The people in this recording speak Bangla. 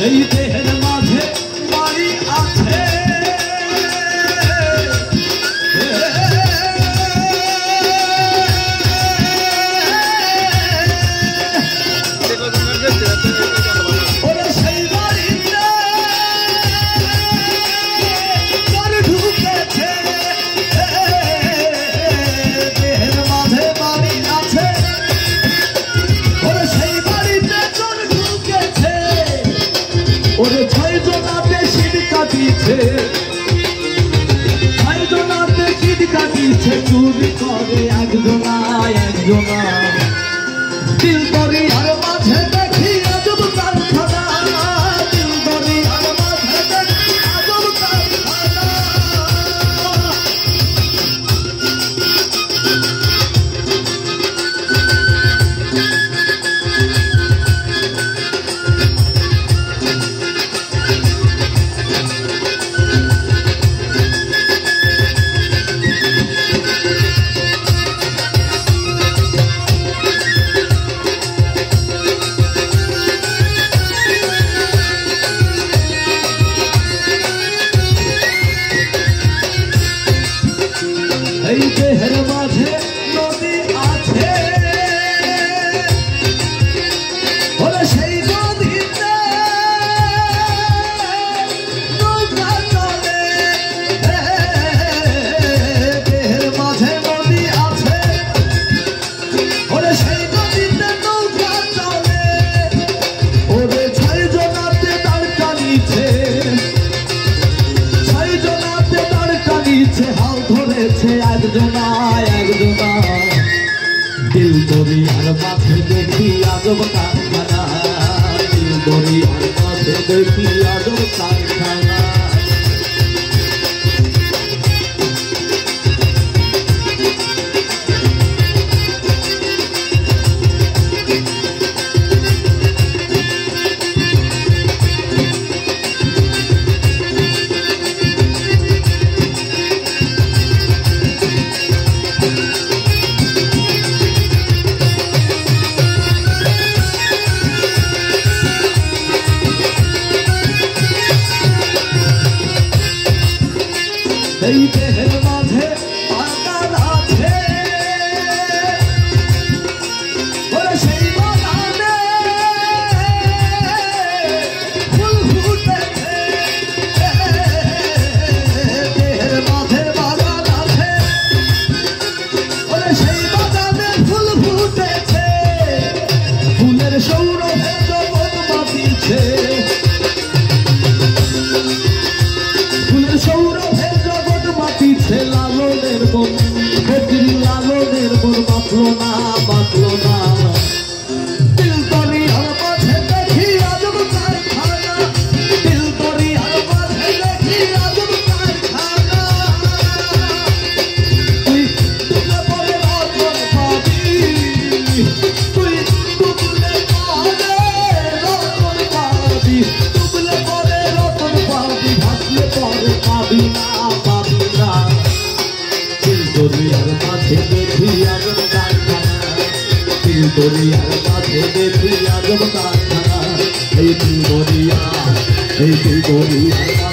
এই দেহের মাঝে বাড়ি আছে ওরে সেই বাড়িতে তোর ঢুকেছে দেহের মাঝে বাড়ি আছে ওরে সেই বাড়িতে তোর ঢুকেছে ওরে ছয় জনাতে শীত কাটিছে ছয় জনাতে শীত কাটিছে চুরি করে একজনা একজনা দিল দরিয়ার মাঝে দেখি আজব কারখানা দিল দরিয়ার মাঝে দেখি আজব কারখানা এই দেহের মাঝে নদী আছে ওরে সেই নদীতে নৌকা চলে দেহের মাঝে নদী আছে ওরে সেই নদীতে নৌকা চলে ওরে ছয় জনাতে দাঁড় টানিছে ছয় জনাতে দাঁড় টানিছে হাল ধরেছে একজনা একজনা দিল দরিয়ার মাঝে দেখি আজব কারখানা দিল দরিয়ার মাঝে দেখি আজব কারখানা এই দেহের মাঝে বাগান আছে ওরে সেই বাগানে ফুল ফুটেছে দেহের মাঝে বাগান আছে ওরে সেই বাগানে ফুল ফুটেছে ফুলের সৌরভে জগৎ মাতিছে ফুলের সৌরভে মাতিছে লালনের মন বকরি লালনের মন বাঁচলো না বাঁচলো না দিল দরিয়ার মাঝে দেখি আজব কারখানা দিল দরিয়ার মাঝে দেখি আজব কারখানা তুই ডুবলে পরে রতন পাবি তুই ডুবলে পরে রতন পাবি ডুবলে পরে রতন পাবি ভাসলে পরে পাবি না দরিয়ার মাঝে দেখি আজব কারখানা দিল দরিয়ার মাঝে দেখি আজব কারখানা এই দিল দরিয়া